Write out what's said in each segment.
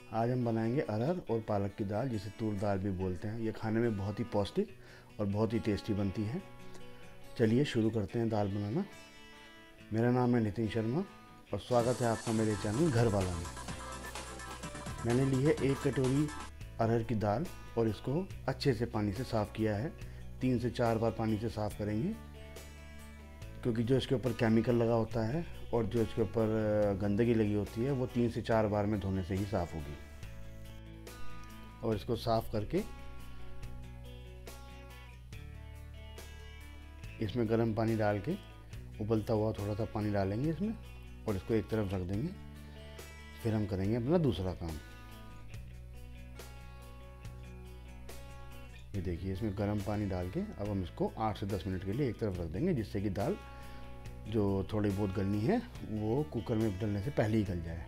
आज हम बनाएंगे अरहर और पालक की दाल, जिसे तूर दाल भी बोलते हैं। ये खाने में बहुत ही पौष्टिक और बहुत ही टेस्टी बनती है। चलिए शुरू करते हैं दाल बनाना। मेरा नाम है नितिन शर्मा और स्वागत है आपका मेरे चैनल घर वाला में। मैंने ली है 1 कटोरी अरहर की दाल और इसको अच्छे से पानी से साफ़ किया है। 3 से 4 बार पानी से साफ़ करेंगे, क्योंकि जो इसके ऊपर केमिकल लगा होता है और जो इसके ऊपर गंदगी लगी होती है वो 3 से 4 बार में धोने से ही साफ़ होगी। और इसको साफ़ करके इसमें गर्म पानी डाल के उबलता हुआ थोड़ा सा पानी डालेंगे इसमें और इसको एक तरफ रख देंगे। फिर हम करेंगे अपना दूसरा काम। ये देखिए, इसमें गर्म पानी डाल के अब हम इसको 8 से 10 मिनट के लिए एक तरफ रख देंगे, जिससे कि दाल जो थोड़ी बहुत गलनी है वो कुकर में डलने से पहले ही गल जाए।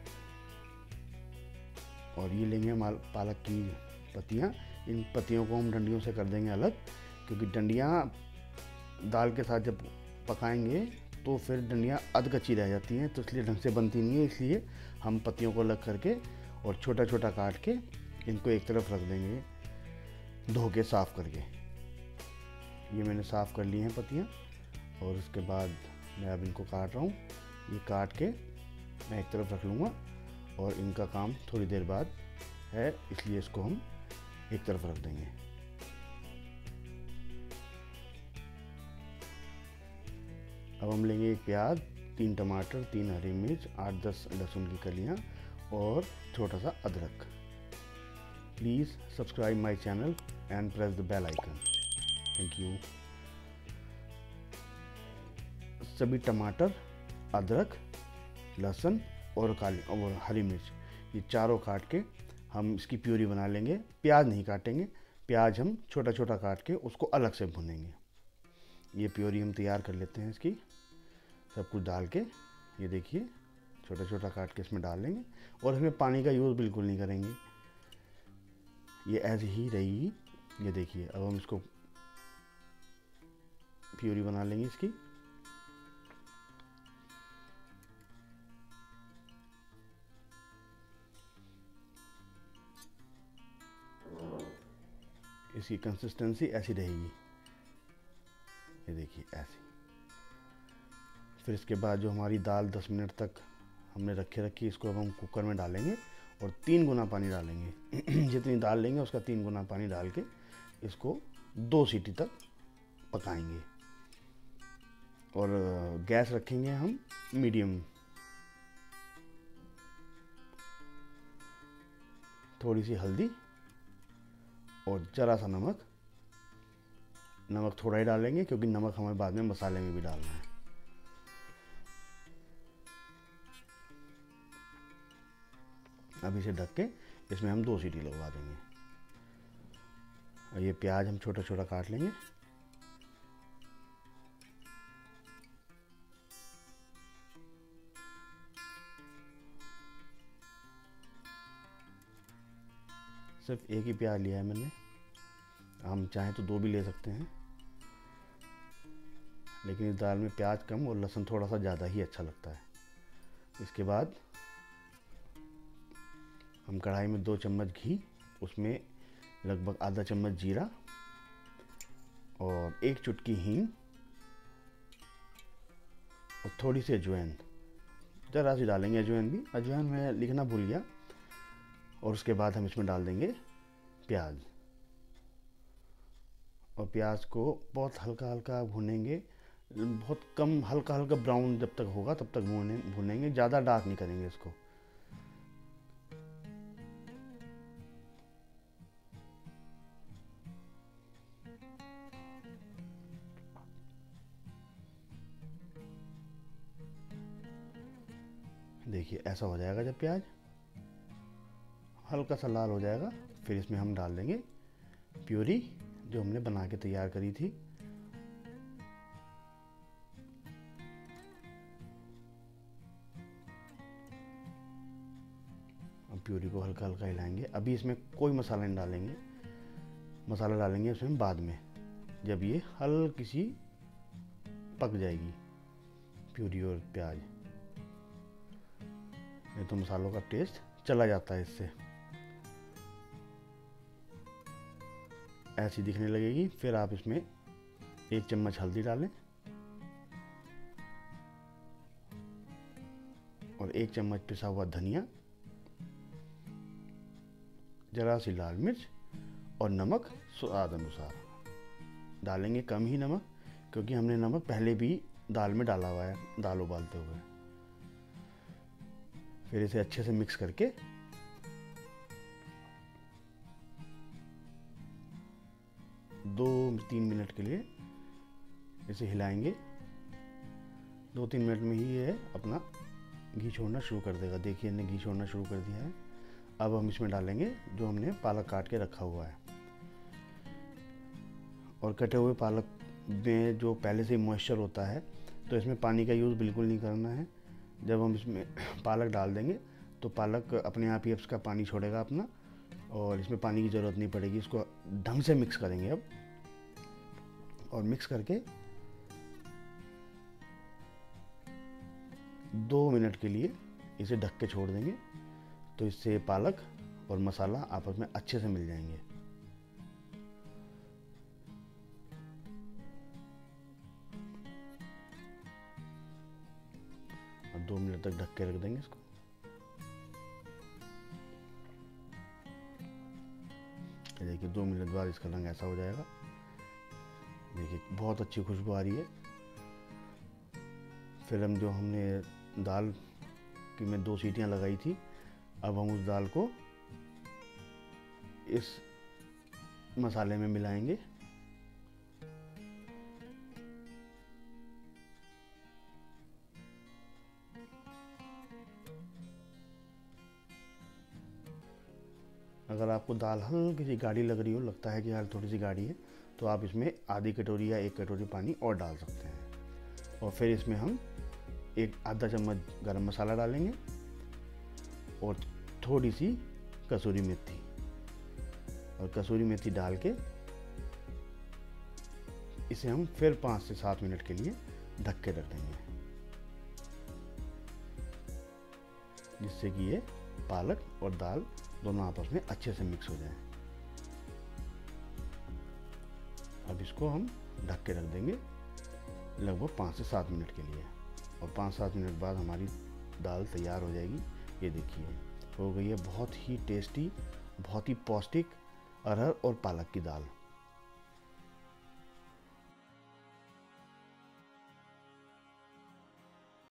और ये लेंगे हम पालक की पत्तियाँ। इन पत्तियों को हम डंडियों से कर देंगे अलग, क्योंकि डंडियाँ दाल के साथ जब पकाएंगे तो फिर डंडियाँ अध कच्ची रह जाती हैं, तो इसलिए ढंग से बनती नहीं है। इसलिए हम पत्तियों को अलग करके और छोटा छोटा काट के इनको एक तरफ रख देंगे, धो के साफ़ करके। ये मैंने साफ़ कर ली हैं पत्तियाँ और उसके बाद मैं अब इनको काट रहा हूँ। ये काट के मैं एक तरफ रख लूँगा और इनका काम थोड़ी देर बाद है, इसलिए इसको हम एक तरफ रख देंगे। अब हम लेंगे 1 प्याज, 3 टमाटर, 3 हरी मिर्च, 8-10 लहसुन की कलियाँ और छोटा सा अदरक। Please subscribe my channel and press the bell icon. Thank you. सभी टमाटर, अदरक, लहसुन और हरी मिर्च, ये चारों काट के हम इसकी प्यूरी बना लेंगे। प्याज नहीं काटेंगे, प्याज हम छोटा छोटा काट के उसको अलग से भुनेंगे। ये प्यूरी हम तैयार कर लेते हैं इसकी, सब कुछ डाल के। ये देखिए, छोटा छोटा काट के इसमें डाल लेंगे और इसमें पानी का यूज़ बिल्कुल नहीं करेंगे, ये ऐसे ही रहेगी। ये देखिए, अब हम इसको प्यूरी बना लेंगे इसकी। इसकी कंसिस्टेंसी ऐसी रहेगी, ये देखिए ऐसी। फिर इसके बाद जो हमारी दाल 10 मिनट तक हमने रखी, इसको अब हम कुकर में डालेंगे और 3 गुना पानी डालेंगे। जितनी दाल लेंगे उसका 3 गुना पानी डाल के इसको 2 सीटी तक पकाएंगे। और गैस रखेंगे हम मीडियम। थोड़ी सी हल्दी और ज़रा सा नमक। नमक थोड़ा ही डालेंगे, क्योंकि नमक हमें बाद में मसाले में भी डालना है। अब इसे ढक के इसमें हम 2 सीटी लगवा देंगे। और ये प्याज हम छोटा छोटा काट लेंगे। सिर्फ 1 ही प्याज लिया है मैंने, हम चाहें तो 2 भी ले सकते हैं, लेकिन इस दाल में प्याज कम और लहसुन थोड़ा सा ज़्यादा ही अच्छा लगता है। इसके बाद हम कढ़ाई में 2 चम्मच घी, उसमें लगभग आधा चम्मच जीरा और 1 चुटकी हींग और थोड़ी सी अजवाइन, ज़रा सी डालेंगे अजवाइन भी। अजवाइन मैं लिखना भूल गया। और उसके बाद हम इसमें डाल देंगे प्याज, और प्याज को बहुत हल्का हल्का भूनेंगे, बहुत कम, हल्का हल्का ब्राउन जब तक होगा तब तक भूनेंगे, ज़्यादा डार्क नहीं करेंगे इसको। देखिए, ऐसा हो जाएगा जब प्याज हल्का सा लाल हो जाएगा, फिर इसमें हम डाल देंगे प्यूरी जो हमने बना के तैयार करी थी। अब प्यूरी को हल्का हल्का हिलाएंगे। अभी इसमें कोई मसाला नहीं डालेंगे, मसाला डालेंगे इसमें बाद में, जब ये हल्की सी पक जाएगी प्यूरी और प्याज। नहीं तो मसालों का टेस्ट चला जाता है इससे, ऐसी दिखने लगेगी। फिर आप इसमें 1 चम्मच हल्दी डालें और 1 चम्मच पिसा हुआ धनिया, जरा सी लाल मिर्च और नमक स्वाद अनुसार। डालेंगे कम ही नमक, क्योंकि हमने नमक पहले भी दाल में डाला हुआ है दाल उबालते हुए। फिर इसे अच्छे से मिक्स करके 2-3 मिनट के लिए इसे हिलाएंगे। 2-3 मिनट में ही ये अपना घी छोड़ना शुरू कर देगा। देखिए हमने घी छोड़ना शुरू कर दिया है। अब हम इसमें डालेंगे जो हमने पालक काट के रखा हुआ है। और कटे हुए पालक में जो पहले से ही मॉइस्चर होता है, तो इसमें पानी का यूज़ बिल्कुल नहीं करना है। जब हम इसमें पालक डाल देंगे तो पालक अपने आप ही इसका पानी छोड़ेगा अपना, और इसमें पानी की ज़रूरत नहीं पड़ेगी। इसको ढंग से मिक्स करेंगे अब, और मिक्स करके 2 मिनट के लिए इसे ढक के छोड़ देंगे। तो इससे पालक और मसाला आपस में अच्छे से मिल जाएंगे। 2 मिनट तक ढक के रख देंगे इसको। देखिए 2 मिनट बाद इसका रंग ऐसा हो जाएगा। देखिए बहुत अच्छी खुशबू आ रही है। फिर हम जो हमने दाल की में 2 सीटियां लगाई थी, अब हम उस दाल को इस मसाले में मिलाएंगे। अगर आपको दाल हल्की सी गाढ़ी लग रही हो, लगता है कि यार थोड़ी सी गाढ़ी है, तो आप इसमें आधी कटोरी या 1 कटोरी पानी और डाल सकते हैं। और फिर इसमें हम आधा चम्मच गरम मसाला डालेंगे और थोड़ी सी कसूरी मेथी, और कसूरी मेथी डाल के इसे हम फिर 5 से 7 मिनट के लिए ढक के रख देंगे, जिससे कि ये पालक और दाल दोनों आपस में अच्छे से मिक्स हो जाएं। अब इसको हम ढक के रख देंगे लगभग 5 से 7 मिनट के लिए, और 5-7 मिनट बाद हमारी दाल तैयार हो जाएगी। ये देखिए हो गई है बहुत ही टेस्टी, बहुत ही पौष्टिक अरहर और पालक की दाल।